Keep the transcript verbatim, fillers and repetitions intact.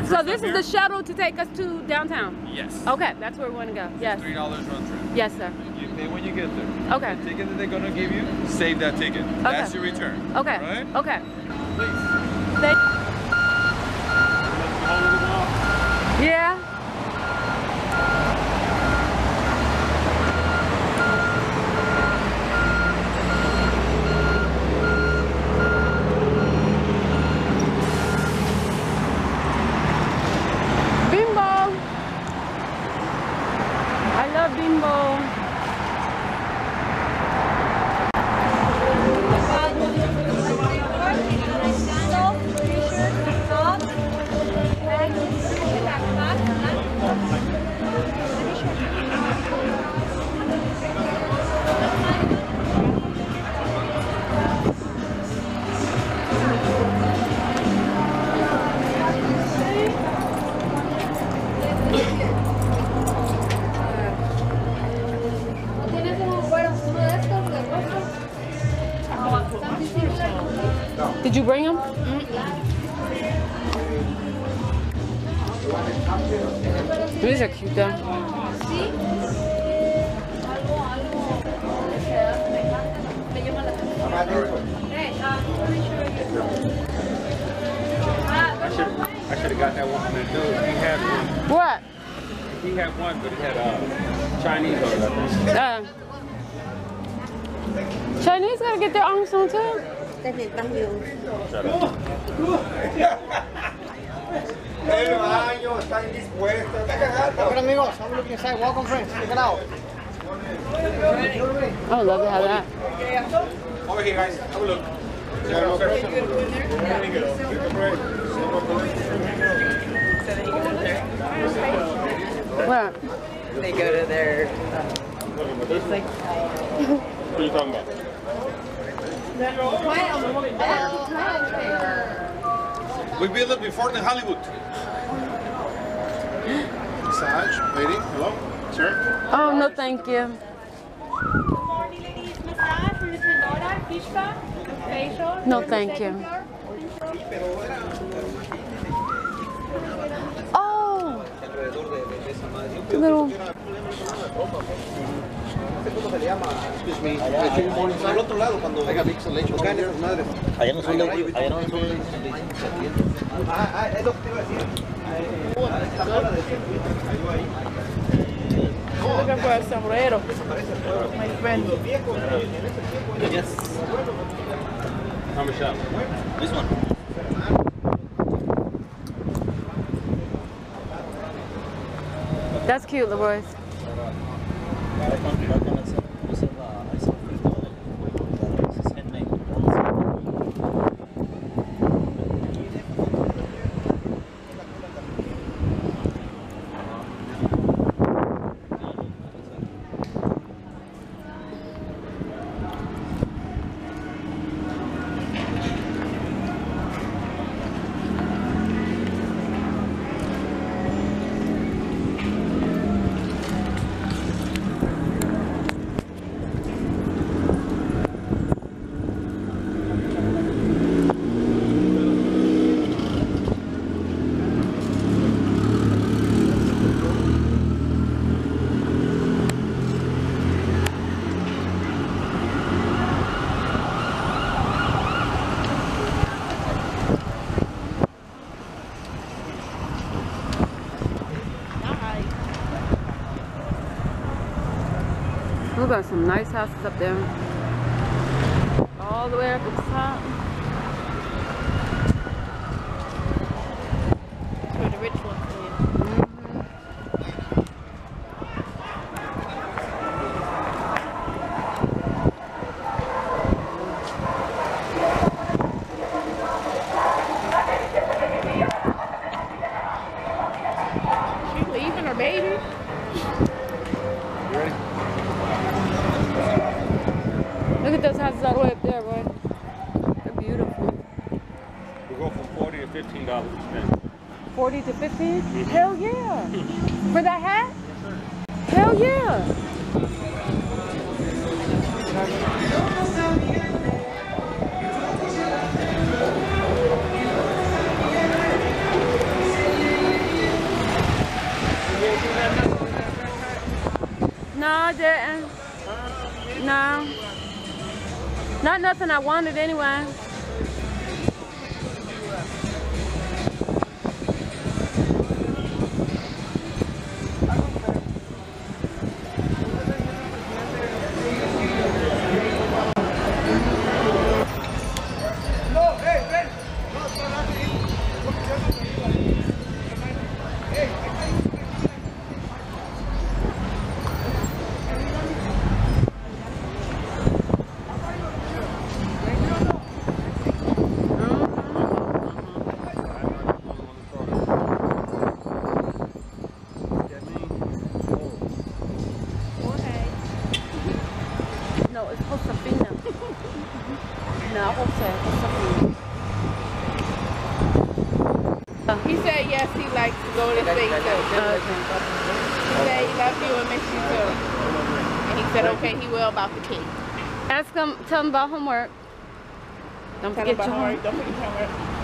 So this is the shuttle to take us to downtown? Yes. Okay, that's where we want to go. Yes. three dollars round trip. Yes, sir. You pay when you get there. Okay. The ticket that they're going to give you, save that ticket. Okay. That's your return. Okay. Right? Okay. Please. Thank Yeah. Bimbo. I love Bimbo. Did you bring them? Mm-hmm. These are cute though. I should I should have got that one from the dude. He had one. What? He had one, but it had uh, Chinese on it, I think. Uh, Chinese gotta get their own song too. Shut up. Bueno amigos, I'm looking inside. Welcome friends. Check it out. I would love to have that. Over here, guys. Have a look. What? They go to their. Uh, it's like. What are you talking about? We've been living before in Hollywood. Massage, lady. Hello, sir. Oh no, thank you. Good morning, ladies. Massage, Mister Nora, fish spa, facial. No, thank you. Oh, little. Excuse me. Al otro lado cuando venga Mix Leche. Allá no son de allá no son de Ah, es lo que te iba a decir. Looking for a sombrero. My friend. Yes. How much shot? This one. That's cute, Leroy. We got some nice houses up there. All the way up at the top. That's where the rich ones live. She leaving her baby? You ready? Look at those houses all the way up there, boy. They're beautiful. We go from forty to fifteen dollars to spend. forty to fifteen? Hell yeah. For that hat? Hell yeah. Not nothing I wanted anyway. No, it's Josefina. No, Jose, Josefina. He said yes, he likes to go to state too. He said he loves you and miss you too. And he said okay, he will about the cake. Ask him, tell him about homework. Don't Tell forget him about your homework. homework. Don't forget your homework.